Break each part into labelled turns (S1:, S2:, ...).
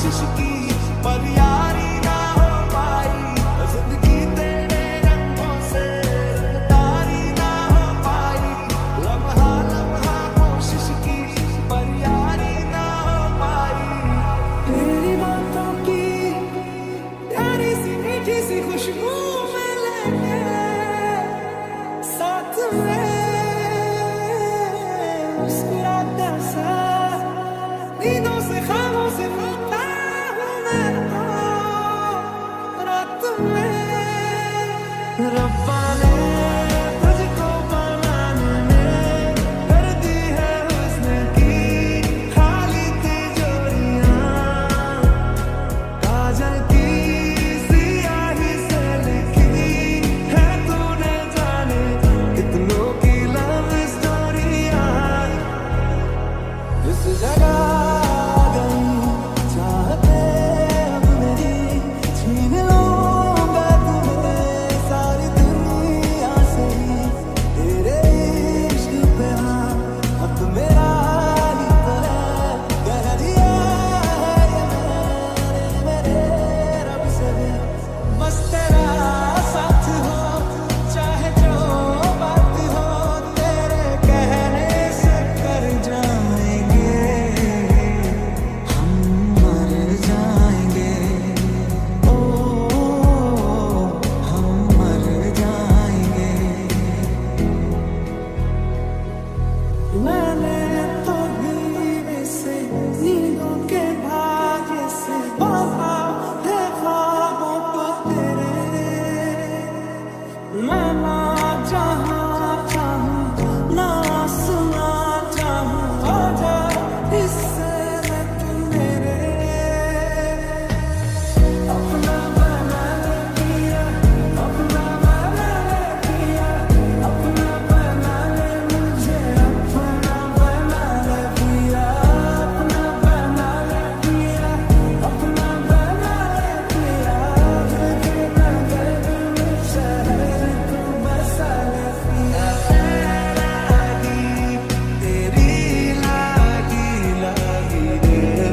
S1: कोशिश की पर यारी ना हो पाई, जिंदगी तेरे रंगों से तारी ना हो पाई, लम्हा लम्हा कोशिश की पर यारी ना हो पाई। तेरी बातों की प्यारी सी मीठी सी खुशबू में लेके साथ में मुस्कुराता सा नींदों से ख्वाबों से मिलता हूँ मैं तो रात में। रब्बा ने तुझको बनाने में कर दी है हुस्न की खाली तिजोरियां, काजल की सियाही से लिखी है तूने जाने कितनों की लव स्टोरियां। इस जगह गई चाहते अब मेरी, छीन लूंगा तुम्हें सारी दुनिया से, तेरे इश्क पे हाँ अब मेरा ही तो है, कह दिया है ये मैंने मेरे रब से भी। बस तेरा साथ हो चाहे जो बात हो, तेरे कहने से कर जाएंगे हम मर जाएंगे, ओ हम मर जाएंगे। मैंने तो धीरे से नींदों के भाग्य से बाबा थे ख्वाबों को तेरे, मैं ना जहाँ चाहूँ ना आसमां चाहूँ, आजा इससे मैं तू मेरे अपना बना ले किया, अपना बना ले किया, अपना बना ले मुझे, अपना बना ले किया, अपना बना ले किया, अपना बना ले किया, तुझे नजर में शहर तू बसा ले किया। तेरी लागी लागी रे,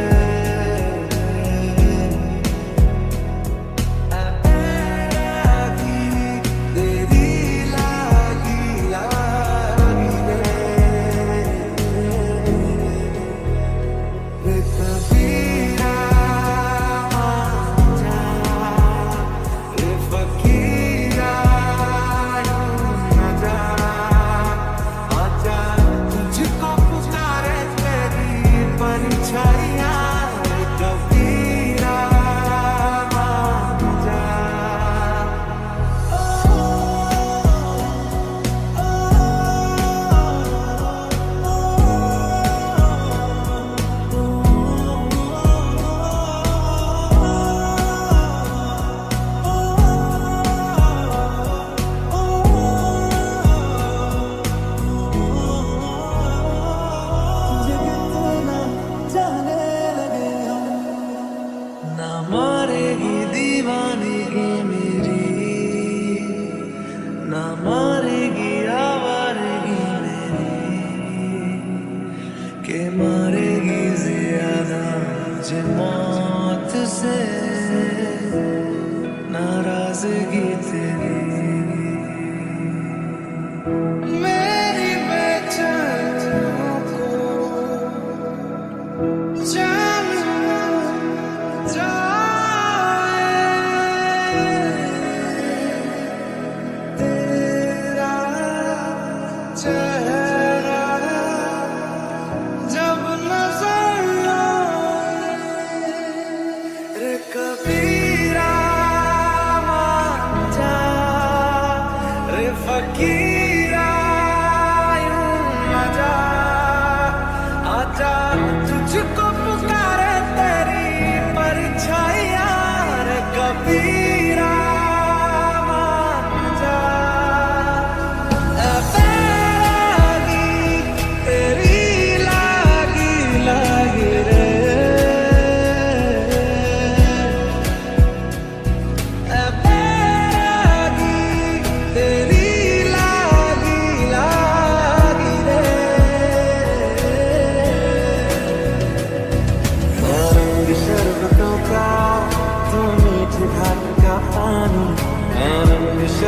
S1: तेरी लागी लागी रे कबीरा जा रे फकीरा न जा, आजा तुझको पुकारे तेरी परछाइयाँ रे कबीरा जा। तुझे कितना जाने लगे हम, ना मारेगी दीवानगी मेरी, ना मारेगी आवारगी मेरी, के मारेगी ज्यादा मुझे मौत से नाराजगी तेरी। मेरी बेचैनियों को जान जाए, तेरा चेहरा जब नजर आए रे कबीरा मान जा।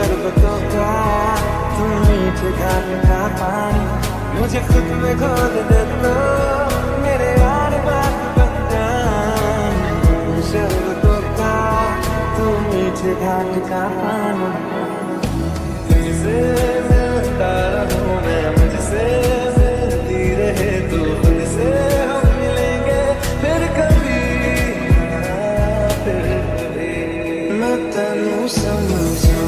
S1: शरबतों का तुम मीठे घाट का पानी, मुझे खुद में खोद दे तो मेरे यार बात बन जाए। शरबतों का तुम मीठे घाट का पानी, तुझसे मिलता रहूं मैं, मुझसे मिलती रहे तू, खुद से हम मिलेंगे फिर कभी, फिर कभी। मैं तेनू समझा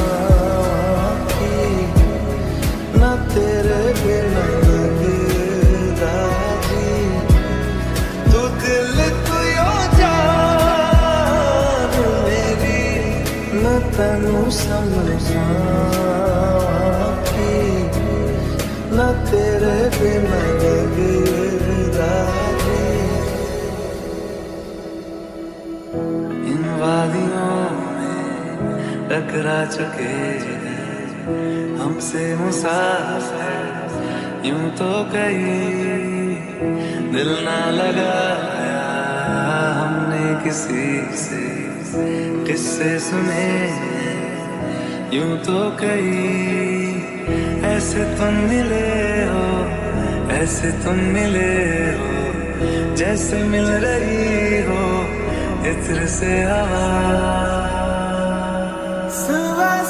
S1: ना तेरे बिना लगदा जी, तू दिल तू यो जान मेरी, मैं तेनू समझा ना तेरे बिना लगदा जी। इन वादियों में टकरा चुके हमसे मुसाफिर, यूं तो कहीं दिल ना लगाया हमने किसी से, किस्से सुने यूं तो कहीं। ऐसे तुम मिले हो, ऐसे तुम मिले हो, जैसे मिल रही हो इत्र से हवा।